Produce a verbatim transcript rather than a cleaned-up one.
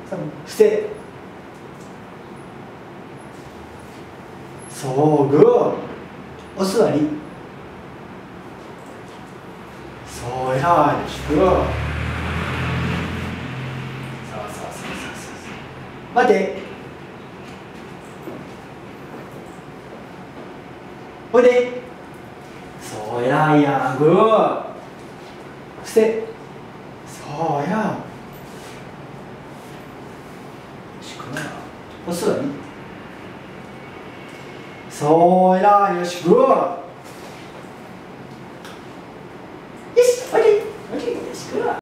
伏せ、そうグー、お座り、そうや、よしグー、そうそうそうそうそう、待て、おいで、そうやいやグー、伏せ、そうや、お座り、そうや、よしグー。